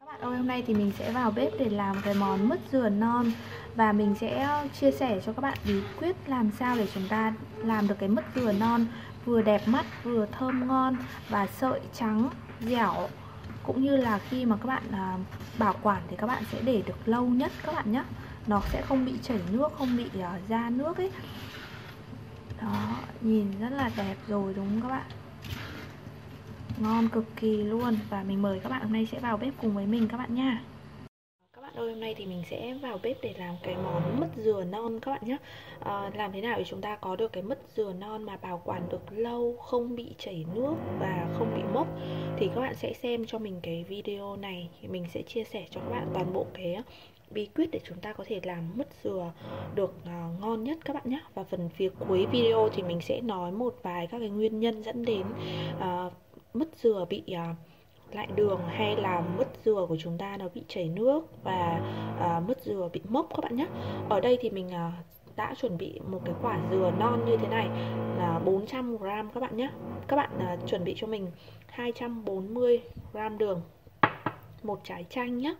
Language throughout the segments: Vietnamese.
Bạn ơi, hôm nay thì mình sẽ vào bếp để làm cái món mứt dừa non. Và mình sẽ chia sẻ cho các bạn bí quyết làm sao để chúng ta làm được cái mứt dừa non vừa đẹp mắt, vừa thơm ngon và sợi trắng, dẻo. Cũng như là khi mà các bạn bảo quản thì các bạn sẽ để được lâu nhất các bạn nhé. Nó sẽ không bị chảy nước, không bị ra nước ấy. Đó, nhìn rất là đẹp rồi đúng không các bạn? Ngon cực kỳ luôn. Và mình mời các bạn hôm nay sẽ vào bếp cùng với mình các bạn nha. Các bạn ơi, hôm nay thì mình sẽ vào bếp để làm cái món mứt dừa non các bạn nhé. Làm thế nào để chúng ta có được cái mứt dừa non mà bảo quản được lâu, không bị chảy nước và không bị mốc, thì các bạn sẽ xem cho mình cái video này. Mình sẽ chia sẻ cho các bạn toàn bộ cái bí quyết để chúng ta có thể làm mứt dừa được ngon nhất các bạn nhé. Và phần phía cuối video thì mình sẽ nói một vài các cái nguyên nhân dẫn đến mứt dừa bị lại đường, hay là mứt dừa của chúng ta nó bị chảy nước và mứt dừa bị mốc các bạn nhé. Ở đây thì mình đã chuẩn bị một cái quả dừa non như thế này là 400g các bạn nhé. Các bạn chuẩn bị cho mình 240g đường, một trái chanh nhé.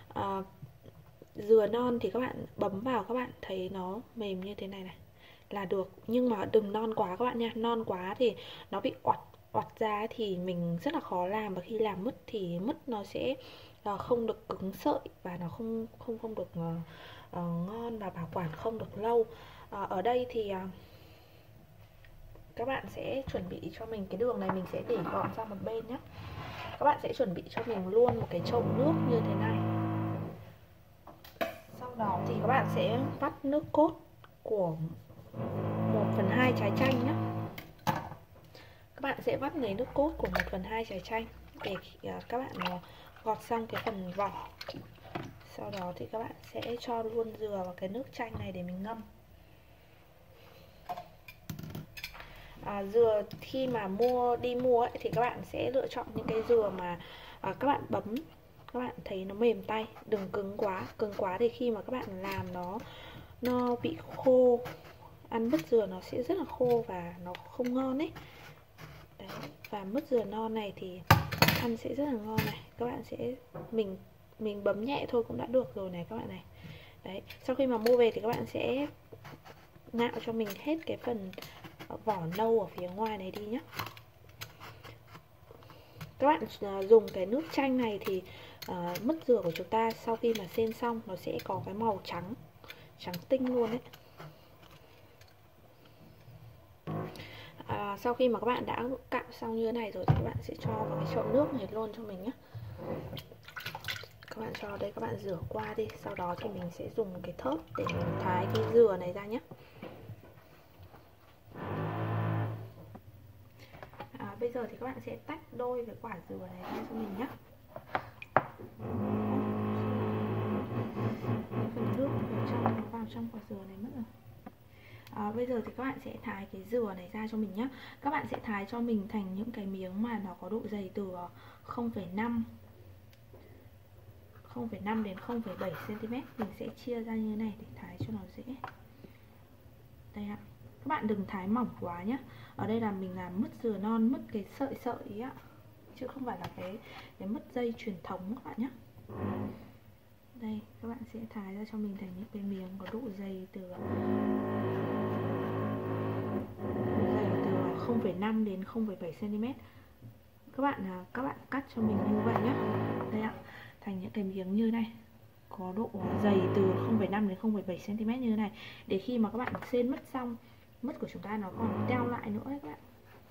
Dừa non thì các bạn bấm vào, các bạn thấy nó mềm như thế này này là được, nhưng mà đừng non quá các bạn nha. Non quá thì nó bị oặt ra thì mình rất là khó làm, và khi làm mứt thì mứt nó sẽ không được cứng sợi và nó không được ngon và bảo quản không được lâu. Ở đây thì các bạn sẽ chuẩn bị cho mình cái đường này, mình sẽ để gọn sang một bên nhé. Các bạn sẽ chuẩn bị cho mình luôn một cái chậu nước như thế này. Sau đó thì các bạn sẽ vắt nước cốt của 1/2 trái chanh nhé. Các bạn sẽ vắt lấy nước cốt của 1/2 trái chanh để các bạn gọt xong cái phần vỏ. Sau đó thì các bạn sẽ cho luôn dừa vào cái nước chanh này để mình ngâm. Dừa khi mà đi mua ấy, thì các bạn sẽ lựa chọn những cái dừa mà các bạn bấm các bạn thấy nó mềm tay, đừng cứng quá. Cứng quá thì khi mà các bạn làm nó bị khô, ăn mứt dừa nó sẽ rất là khô và nó không ngon ấy. Đấy. Và mứt dừa non này thì ăn sẽ rất là ngon này. Các bạn sẽ mình bấm nhẹ thôi cũng đã được rồi này các bạn này. Đấy, sau khi mà mua về thì các bạn sẽ nạo cho mình hết cái phần vỏ nâu ở phía ngoài này đi nhé. Các bạn dùng cái nước chanh này thì mứt dừa của chúng ta sau khi mà xên xong nó sẽ có cái màu trắng tinh luôn đấy. Sau khi mà các bạn đã cạo xong như thế này rồi thì các bạn sẽ cho vào cái chậu nước này luôn cho mình nhé. Các bạn cho đây, các bạn rửa qua đi. Sau đó thì mình sẽ dùng cái thớt để mình thái cái dừa này ra nhé. Bây giờ thì các bạn sẽ tách đôi cái quả dừa này ra cho mình nhé. Phần nước nó vào trong quả dừa này mất rồi. Bây giờ thì các bạn sẽ thái cái dừa này ra cho mình nhé. Các bạn sẽ thái cho mình thành những cái miếng mà nó có độ dày từ 0,5 đến 0,7cm. Mình sẽ chia ra như thế này để thái cho nó dễ. Đây ạ. Các bạn đừng thái mỏng quá nhé. Ở đây là mình làm mứt dừa non, mứt cái sợi ý ạ, chứ không phải là cái mứt dây truyền thống các bạn nhé. Đây, các bạn sẽ thái ra cho mình thành những cái miếng có độ dày từ 0,5 đến 0,7cm. Các bạn cắt cho mình như vậy nhé. Đây ạ, thành những cái miếng như này, có độ dày từ 0,5 đến 0,7cm như thế này. Để khi mà các bạn xên mứt xong, mứt của chúng ta nó còn teo lại nữa ấy các bạn.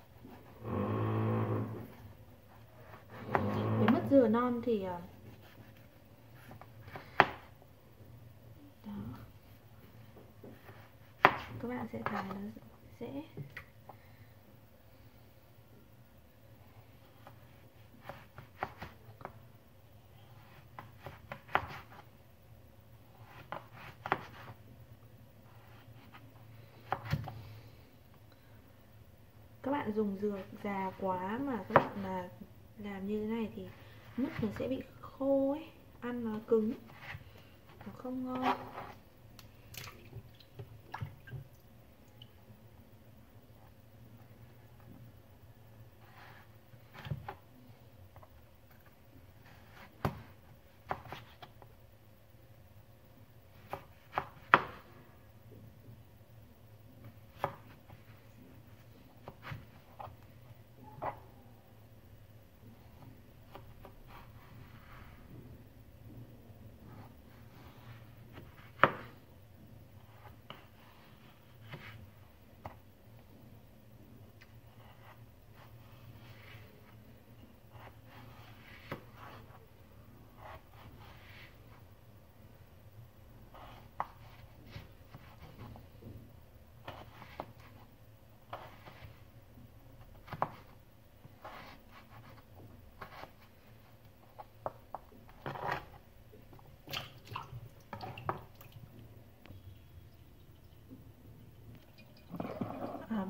Với mứt dừa non thì đó, các bạn sẽ thái nó dễ. Các bạn dùng dừa già quá mà các bạn mà làm như thế này thì mứt nó sẽ bị khô ấy, ăn nó cứng, nó không ngon.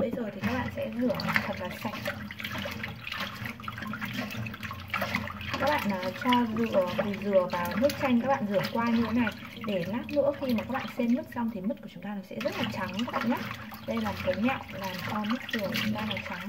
Bây giờ thì các bạn sẽ rửa thật là sạch. Các bạn cho dừa vào nước chanh, các bạn rửa qua như thế này để lát nữa khi mà các bạn xên mứt xong thì mứt của chúng ta nó sẽ rất là trắng các bạn nhé. Đây là một cái mẹo làm cho mứt dừa của chúng ta màu trắng.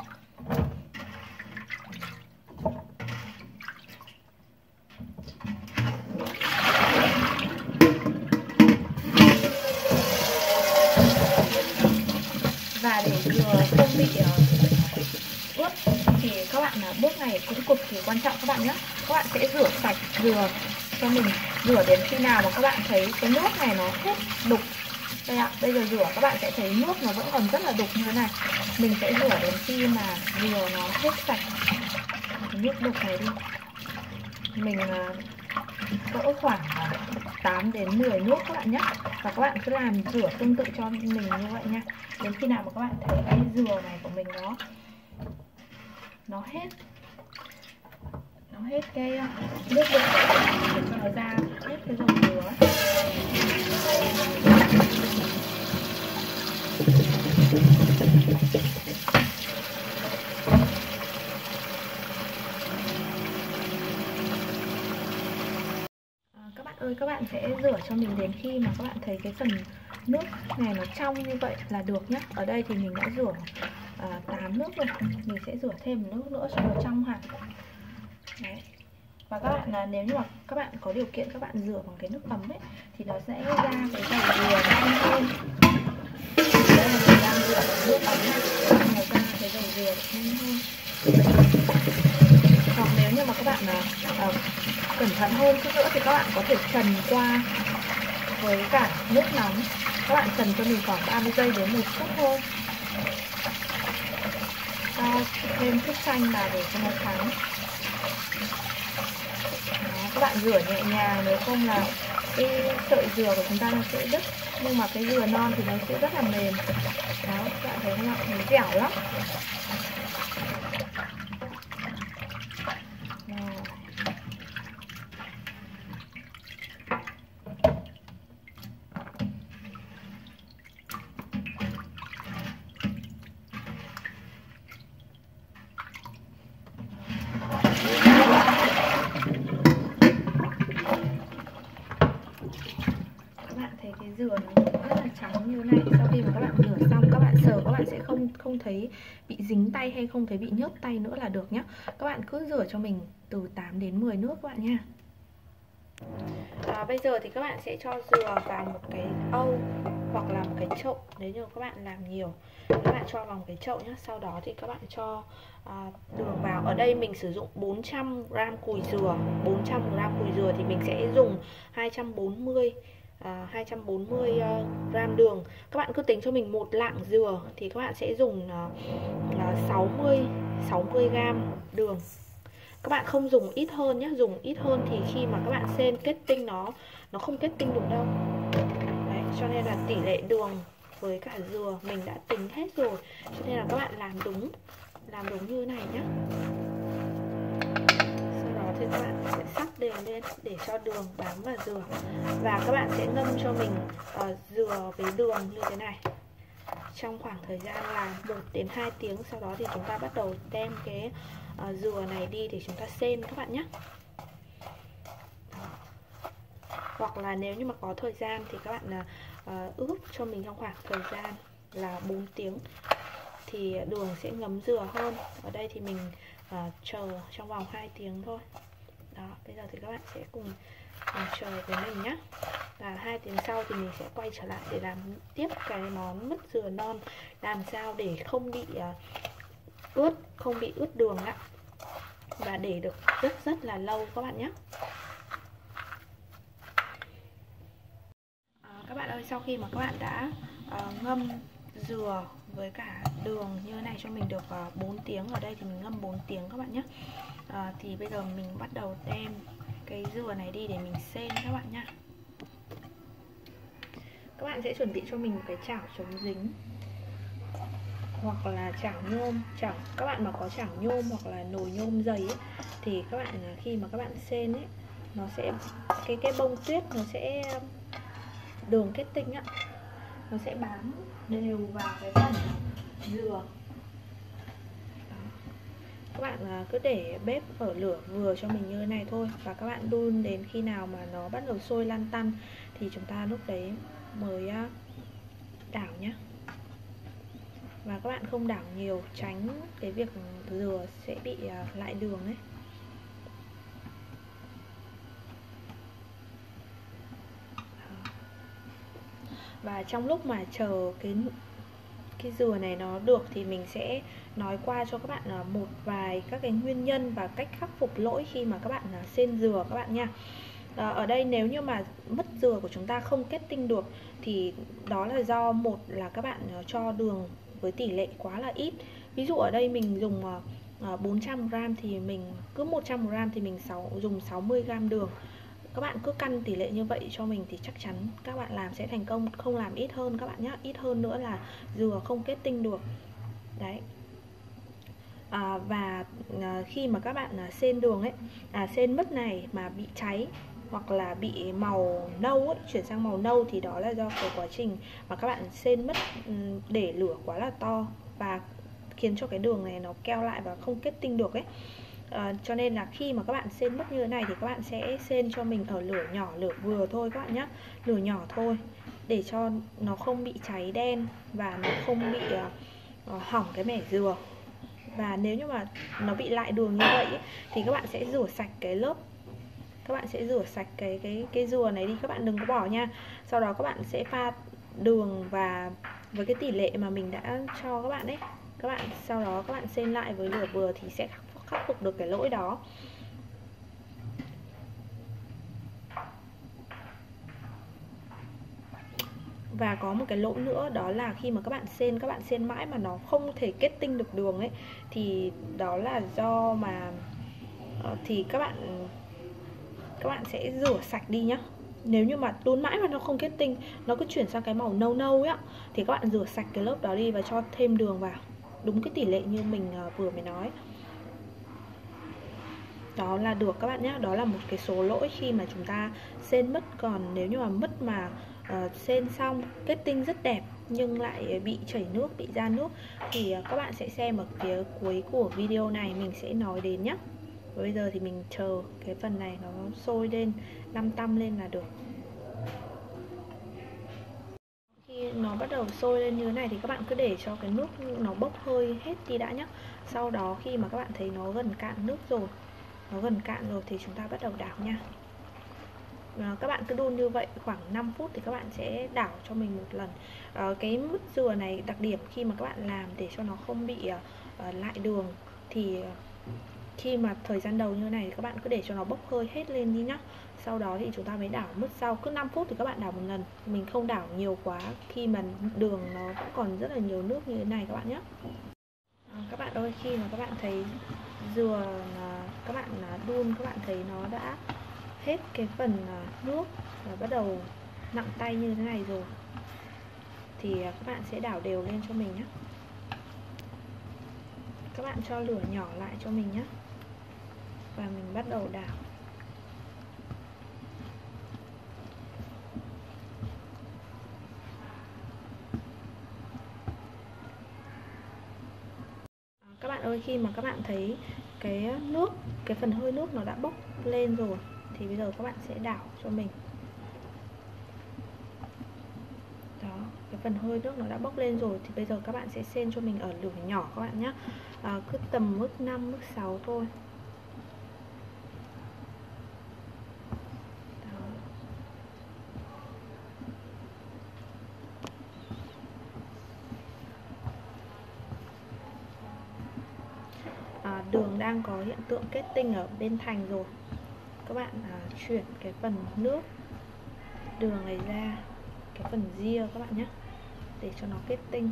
Và để dừa không bị ướt thì các bạn bước này cũng cực kỳ quan trọng các bạn nhé. Các bạn sẽ rửa sạch dừa cho mình, rửa đến khi nào mà các bạn thấy cái nước này nó hết đục. Đây ạ, bây giờ rửa các bạn sẽ thấy nước nó vẫn còn rất là đục như thế này. Mình sẽ rửa đến khi mà dừa nó hết sạch cái nước đục này đi. Mình cỡ khoảng 8 đến 10 nước các bạn nhé. Và các bạn cứ làm rửa tương tự cho mình như vậy nha. Đến khi nào mà các bạn thấy cái dừa này của mình nó hết cái nước đục để cho nó ra hết cái dầu dừa. Các bạn ơi, các bạn sẽ rửa cho mình đến khi mà các bạn thấy cái phần nước này nó trong như vậy là được nhé. Ở đây thì mình đã rửa 8 nước rồi, mình sẽ rửa thêm một nước nữa cho nó trong hẳn. Đấy. Và các bạn nếu như mà các bạn có điều kiện các bạn rửa bằng cái nước ấm ấy thì nó sẽ ra cái dầu dừa nhanh hơn. Đây là mình đang rửa bằng nước ấm này, nó ra cái dầu dừa nhanh hơn. Hoặc nếu như mà các bạn cẩn thận hơn chút nữa thì các bạn có thể trần qua với cả nước nóng. Các bạn trần cho mình khoảng 30 giây đến 1 phút thôi. Cho thêm chút chanh vào để cho nó trắng. Các bạn rửa nhẹ nhàng, nếu không là cái sợi dừa của chúng ta nó sẽ đứt. Nhưng mà cái dừa non thì nó sẽ rất là mềm. Đó, các bạn thấy không ạ? Nó dẻo lắm. Cái dừa nó rất là trắng như này. Sau khi mà các bạn rửa xong, các bạn sờ các bạn sẽ không thấy bị dính tay hay không thấy bị nhớt tay nữa là được nhé. Các bạn cứ rửa cho mình từ 8 đến 10 nước các bạn nha. Bây giờ thì các bạn sẽ cho dừa vào một cái âu hoặc là một cái chậu. Nếu như các bạn làm nhiều, các bạn cho vào một cái chậu nhé. Sau đó thì các bạn cho đường vào. Ở đây mình sử dụng 400g cùi dừa. 400g cùi dừa thì mình sẽ dùng 240 gram đường. Các bạn cứ tính cho mình một lạng dừa thì các bạn sẽ dùng 60g đường. Các bạn không dùng ít hơn nhé, dùng ít hơn thì khi mà các bạn xên kết tinh nó không kết tinh được đâu. Đấy, cho nên là tỷ lệ đường với cả dừa mình đã tính hết rồi, cho nên là các bạn làm đúng như này nhé. Sau đó thì các bạn sẽ sắc đều lên để cho đường bám vào dừa. Và các bạn sẽ ngâm cho mình dừa với đường như thế này trong khoảng thời gian là 1 đến 2 tiếng. Sau đó thì chúng ta bắt đầu đem cái dừa này đi để chúng ta xên các bạn nhé. Hoặc là nếu như mà có thời gian thì các bạn ướp cho mình trong khoảng thời gian là 4 tiếng thì đường sẽ ngấm dừa hơn. Ở đây thì mình chờ trong vòng 2 tiếng thôi. Đó, bây giờ thì các bạn sẽ cùng chờ với mình nhé. Và 2 tiếng sau thì mình sẽ quay trở lại để làm tiếp cái món mứt dừa non, làm sao để không bị ướt đường ạ, và để được rất là lâu các bạn nhé. Các bạn ơi, sau khi mà các bạn đã ngâm dừa với cả đường như thế này cho mình được 4 tiếng, ở đây thì mình ngâm 4 tiếng các bạn nhé. Thì bây giờ mình bắt đầu đem cái dừa này đi để mình xên các bạn nhé. Các bạn sẽ chuẩn bị cho mình một cái chảo chống dính hoặc là chảo nhôm. Các bạn mà có chảo nhôm hoặc là nồi nhôm dày ấy, thì các bạn khi mà các bạn xên ấy, nó sẽ cái bông tuyết nó sẽ đường kết tinh á, nó sẽ bám đều vào cái phần dừa. Các bạn cứ để bếp ở lửa vừa cho mình như thế này thôi, và các bạn đun đến khi nào mà nó bắt đầu sôi lăn tăn thì chúng ta lúc đấy mới đảo nhé. Và các bạn không đảo nhiều, tránh cái việc dừa sẽ bị lại đường ấy. Và trong lúc mà chờ cái dừa này nó được thì mình sẽ nói qua cho các bạn một vài các cái nguyên nhân và cách khắc phục lỗi khi mà các bạn xên dừa các bạn nha. Ở đây nếu như mà mứt dừa của chúng ta không kết tinh được thì đó là do một là các bạn cho đường với tỷ lệ quá là ít. Ví dụ ở đây mình dùng 400g thì mình cứ 100g thì mình dùng 60g đường. Các bạn cứ căn tỷ lệ như vậy cho mình thì chắc chắn các bạn làm sẽ thành công, không làm ít hơn các bạn nhé. Ít hơn nữa là dừa không kết tinh được. Đấy. Và khi mà các bạn xên đường ấy, xên mứt này mà bị cháy hoặc là bị màu nâu ấy, chuyển sang màu nâu thì đó là do cái quá trình mà các bạn xên mứt để lửa quá là to và khiến cho cái đường này nó keo lại và không kết tinh được ấy. Cho nên là khi mà các bạn xên mứt như thế này thì các bạn sẽ xên cho mình ở lửa nhỏ, lửa vừa thôi các bạn nhé. Lửa nhỏ thôi để cho nó không bị cháy đen và nó không bị hỏng cái mẻ dừa. Và nếu như mà nó bị lại đường như vậy ấy, thì các bạn sẽ rửa sạch cái lớp, các bạn sẽ rửa sạch cái dừa này đi, các bạn đừng có bỏ nha. Sau đó các bạn sẽ pha đường và với cái tỷ lệ mà mình đã cho các bạn ấy, các bạn sau đó các bạn xên lại với lửa vừa thì sẽ khắc phục được cái lỗi đó. Và có một cái lỗi nữa đó là khi mà các bạn xên mãi mà nó không thể kết tinh được đường ấy, thì đó là do mà thì các bạn sẽ rửa sạch đi nhá. Nếu như mà đun mãi mà nó không kết tinh, nó cứ chuyển sang cái màu nâu nâu ấy thì các bạn rửa sạch cái lớp đó đi và cho thêm đường vào đúng cái tỷ lệ như mình vừa mới nói. Đó là được các bạn nhé. Đó là một cái số lỗi khi mà chúng ta xên mứt. Còn nếu như mà mứt mà xên xong kết tinh rất đẹp nhưng lại bị chảy nước, bị ra nước thì các bạn sẽ xem ở phía cuối của video này mình sẽ nói đến nhé. Và bây giờ thì mình chờ cái phần này nó sôi lên, lăm tăm lên là được. Khi nó bắt đầu sôi lên như thế này thì các bạn cứ để cho cái nước nó bốc hơi hết đi đã nhé. Sau đó khi mà các bạn thấy nó gần cạn nước rồi, thì chúng ta bắt đầu đảo nha. Các bạn cứ đun như vậy khoảng 5 phút thì các bạn sẽ đảo cho mình một lần. Cái mứt dừa này đặc điểm khi mà các bạn làm để cho nó không bị lại đường thì khi mà thời gian đầu như này thì các bạn cứ để cho nó bốc hơi hết lên đi nhá. Sau đó thì chúng ta mới đảo mứt sau. Cứ 5 phút thì các bạn đảo một lần. Mình không đảo nhiều quá khi mà đường nó vẫn còn rất là nhiều nước như thế này các bạn nhé. Các bạn ơi, khi mà các bạn thấy dừa các bạn đun, các bạn thấy nó đã hết cái phần nước và bắt đầu nặng tay như thế này rồi thì các bạn sẽ đảo đều lên cho mình nhé. Các bạn cho lửa nhỏ lại cho mình nhé. Và mình bắt đầu đảo. Các bạn ơi, khi mà các bạn thấy cái nước, cái phần hơi nước nó đã bốc lên rồi thì bây giờ các bạn sẽ đảo cho mình. Đó, cái phần hơi nước nó đã bốc lên rồi thì bây giờ các bạn sẽ xên cho mình ở lửa nhỏ các bạn nhé. Cứ tầm mức 5, mức 6 thôi. Đường đang có hiện tượng kết tinh ở bên thành rồi. Các bạn chuyển cái phần nước đường này ra cái phần ria các bạn nhé, để cho nó kết tinh.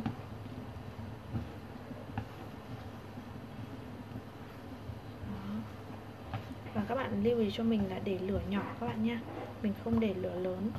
Đó. Và các bạn lưu ý cho mình là để lửa nhỏ các bạn nha, mình không để lửa lớn.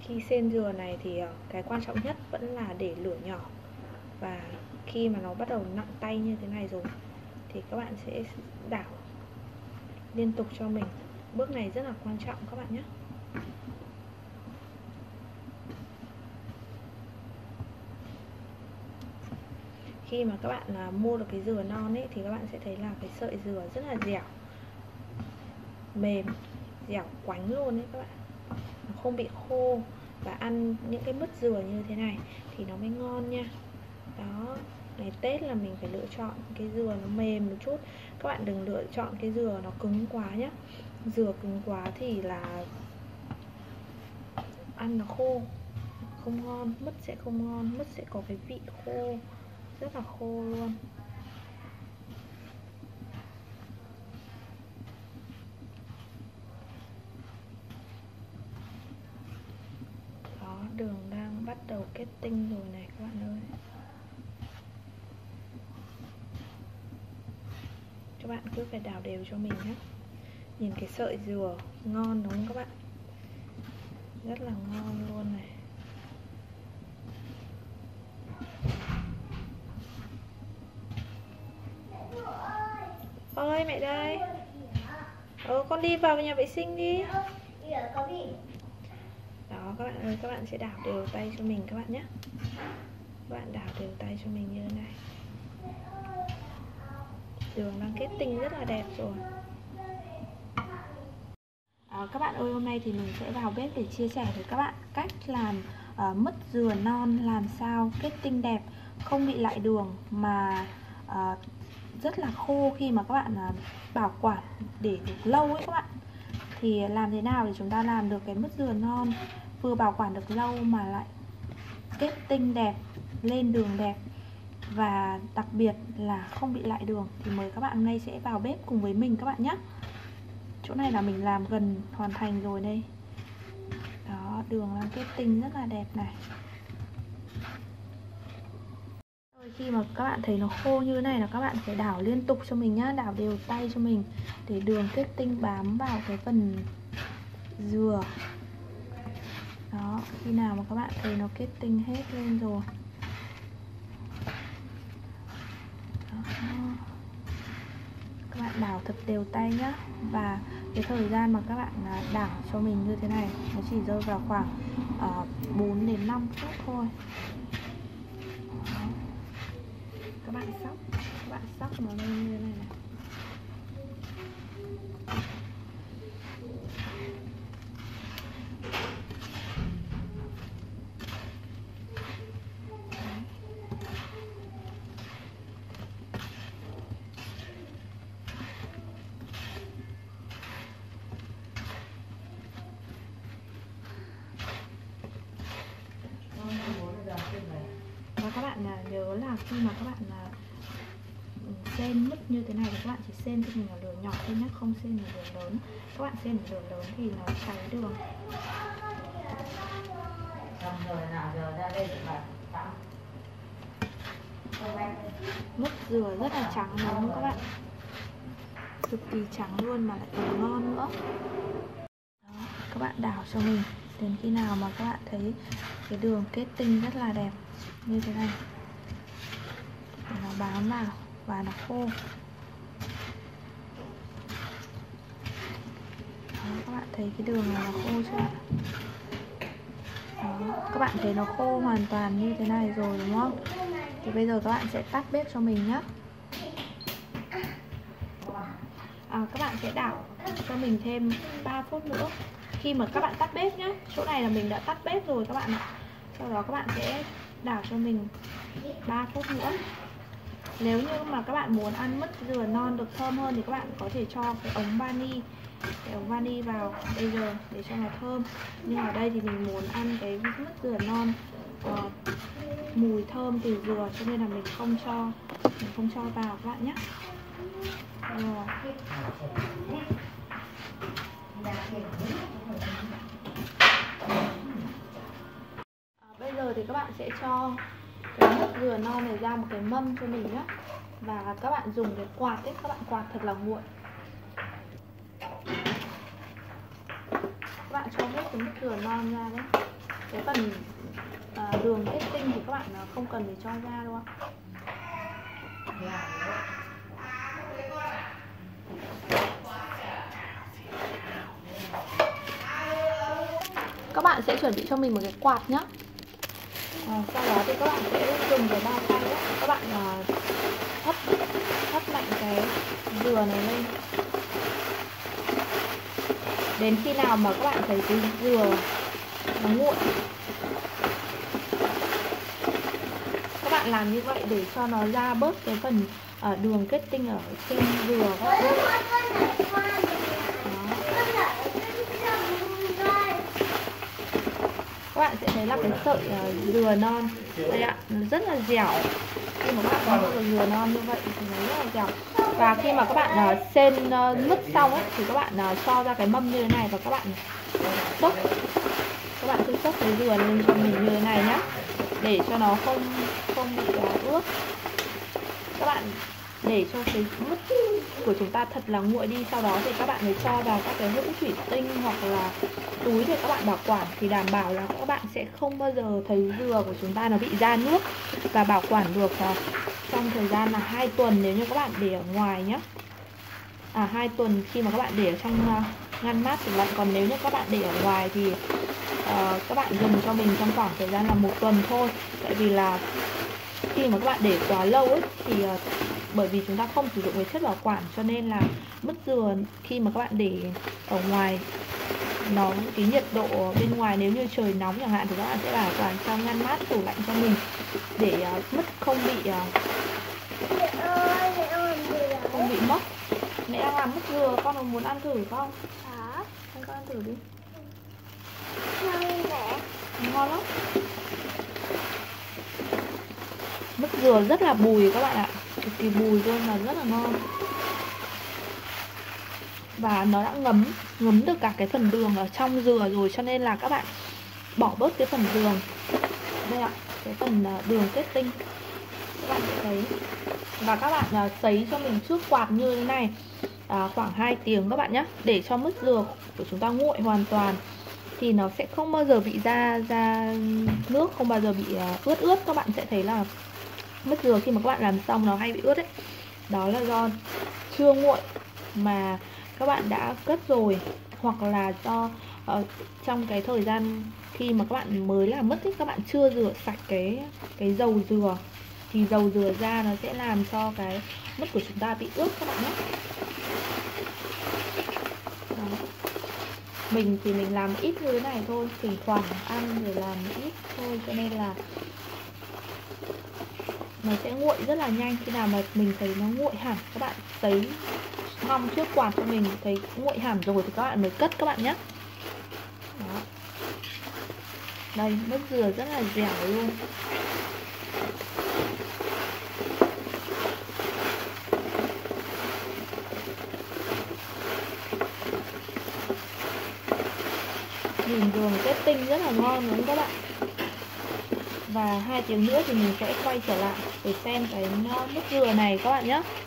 Khi xên dừa này thì cái quan trọng nhất vẫn là để lửa nhỏ. Và khi mà nó bắt đầu nặng tay như thế này rồi thì các bạn sẽ đảo liên tục cho mình. Bước này rất là quan trọng các bạn nhé. Khi mà các bạn mua được cái dừa non ấy thì các bạn sẽ thấy là cái sợi dừa rất là dẻo, mềm, dẻo quánh luôn đấy các bạn. Nó không bị khô. Và ăn những cái mứt dừa như thế này thì nó mới ngon nha. Đó, ngày Tết là mình phải lựa chọn cái dừa nó mềm một chút. Các bạn đừng lựa chọn cái dừa nó cứng quá nhé. Dừa cứng quá thì là ăn nó khô, không ngon, mứt sẽ không ngon, mứt sẽ có cái vị khô, rất là khô luôn. Đó, đường đang bắt đầu kết tinh rồi này các bạn ơi. Các bạn cứ phải đảo đều cho mình nhé. Nhìn cái sợi dừa ngon đúng không các bạn? Rất là ngon luôn này. Ơi mẹ đây. Con đi vào nhà vệ sinh đi. Đó các bạn ơi, các bạn sẽ đảo đều tay cho mình các bạn nhé. Các bạn đảo đều tay cho mình như thế này. Đường đang kết tinh rất là đẹp rồi. Các bạn ơi, hôm nay thì mình sẽ vào bếp để chia sẻ với các bạn cách làm mứt dừa non làm sao kết tinh đẹp, không bị lại đường mà rất là khô khi mà các bạn bảo quản để được lâu ấy các bạn. Thì làm thế nào để chúng ta làm được cái mứt dừa non vừa bảo quản được lâu mà lại kết tinh đẹp, lên đường đẹp và đặc biệt là không bị lại đường, thì mời các bạn hôm nay sẽ vào bếp cùng với mình các bạn nhé. Chỗ này là mình làm gần hoàn thành rồi đây. Đó, đường đang kết tinh rất là đẹp này. Rồi khi mà các bạn thấy nó khô như thế này là các bạn phải đảo liên tục cho mình nhá, đảo đều tay cho mình để đường kết tinh bám vào cái phần dừa. Đó, khi nào mà các bạn thấy nó kết tinh hết lên rồi. Đó. Các bạn đảo thật đều tay nhá. Và cái thời gian mà các bạn đảo cho mình như thế này nó chỉ rơi vào khoảng 4 đến 5 phút thôi. Đó. Các bạn sóc nó lên như thế này này. Và các bạn nhớ là khi mà các bạn xên mứt như thế này thì các bạn chỉ xên cho mình ở lửa nhỏ thôi nhé, không xên ở lửa lớn. Các bạn xên ở lửa lớn thì nó cháy đường. Mứt dừa rất là trắng nóng các bạn, cực kỳ trắng luôn mà lại còn ngon nữa. Đó, các bạn đảo cho mình đến khi nào mà các bạn thấy cái đường kết tinh rất là đẹp như thế này để nó bám vào và nó khô. Đó, các bạn thấy cái đường này nó khô chưa ạ? Đó, các bạn thấy nó khô hoàn toàn như thế này rồi đúng không? Thì bây giờ các bạn sẽ tắt bếp cho mình nhé. Các bạn sẽ đảo cho mình thêm 3 phút nữa. Khi mà các bạn tắt bếp nhé, chỗ này là mình đã tắt bếp rồi các bạn ạ. Sau đó các bạn sẽ đảo cho mình 3 phút nữa. Nếu như mà các bạn muốn ăn mứt dừa non được thơm hơn thì các bạn có thể cho cái ống vani vào bây giờ để cho nó thơm. Nhưng ở đây thì mình muốn ăn cái mứt dừa non mùi thơm từ dừa cho nên là mình không cho vào các bạn nhé. Rồi. Bây giờ thì các bạn sẽ cho cái mứt dừa non này ra một cái mâm cho mình nhé. Và các bạn dùng cái quạt ấy, các bạn quạt thật là nguội. Các bạn cho hết cái mứt dừa non ra đấy. cái phần đường kết tinh thì các bạn không cần phải cho ra đâu ạ. Các bạn sẽ chuẩn bị cho mình một cái quạt nhé. Sau đó thì các bạn sẽ dùng cái bao tay ấy, các bạn hất mạnh cái dừa này lên đến khi nào mà các bạn thấy cái dừa nó nguội. Các bạn làm như vậy để cho nó ra bớt cái phần đường kết tinh ở trên dừa các bạn. Các bạn sẽ thấy là cái sợi dừa non đây ạ, nó rất là dẻo. Khi mà các bạn có dừa non như vậy thì nó rất là dẻo. Và khi mà các bạn sên mứt xong ấy, thì các bạn cho ra cái mâm như thế này và các bạn xốc. Các bạn cứ xốc cái dừa lên cho mình như thế này nhá, để cho nó không bị ướt. Các bạn để cho cái mứt của chúng ta thật là nguội đi, sau đó thì các bạn mới cho vào các cái hũ thủy tinh hoặc là túi để các bạn bảo quản, thì đảm bảo là các bạn sẽ không bao giờ thấy dừa của chúng ta nó bị ra nước, và bảo quản được trong thời gian là 2 tuần nếu như các bạn để ở ngoài nhé. 2 tuần khi mà các bạn để ở trong ngăn mát tủ lạnh, còn nếu như các bạn để ở ngoài thì các bạn dùng cho mình trong khoảng thời gian là 1 tuần thôi. Tại vì là khi mà các bạn để quá lâu ấy thì bởi vì chúng ta không sử dụng cái chất bảo quản, cho nên là mứt dừa khi mà các bạn để ở ngoài, nó cái nhiệt độ bên ngoài nếu như trời nóng chẳng hạn thì các bạn sẽ bảo quản trong ngăn mát tủ lạnh cho mình để mứt không bị mất. Mẹ đang làm mứt dừa, con có muốn ăn thử không? Con ăn thử đi. Ngon lắm. Mứt dừa rất là bùi các bạn ạ, cực kỳ bùi luôn, mà rất là ngon. Và nó đã ngấm được cả cái phần đường ở trong dừa rồi, cho nên là các bạn bỏ bớt cái phần đường. Đây ạ, cái phần đường kết tinh các bạn sẽ thấy. Và các bạn sấy cho mình trước quạt như thế này khoảng 2 tiếng các bạn nhé, để cho mứt dừa của chúng ta nguội hoàn toàn, thì nó sẽ không bao giờ bị ra nước, không bao giờ bị ướt. Các bạn sẽ thấy là mứt dừa khi mà các bạn làm xong nó hay bị ướt ấy, đó là do chưa nguội mà các bạn đã cất rồi, hoặc là do trong cái thời gian khi mà các bạn mới làm mứt ấy, các bạn chưa rửa sạch cái dầu dừa, thì dầu dừa ra nó sẽ làm cho cái mứt của chúng ta bị ướt các bạn nhé. Đó. Mình thì mình làm ít như thế này thôi, thỉnh thoảng ăn rồi làm ít thôi, cho nên là nó sẽ nguội rất là nhanh. Khi nào mà mình thấy nó nguội hẳn, các bạn sấy ngâm trước quạt cho mình thấy nguội hẳn rồi thì các bạn mới cất các bạn nhé. Đó. Đây, mứt dừa rất là dẻo luôn. Nhìn đường kết tinh rất là ngon đúng không các bạn? Và 2 tiếng nữa thì mình sẽ quay trở lại để xem cái mứt dừa này các bạn nhé.